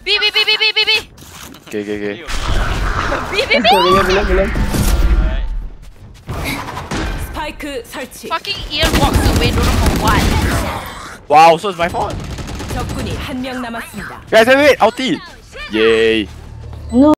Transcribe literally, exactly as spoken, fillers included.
B B B B B B B. Okay, okay, okay. B B B. Belum, belum, belum. 스파이크 설치. Fucking ear walks away. Don't know for what. Wow, so it's my fault. 적군이 한 명 남았습니다. Guys, wait, wait, ulti. Yay. No.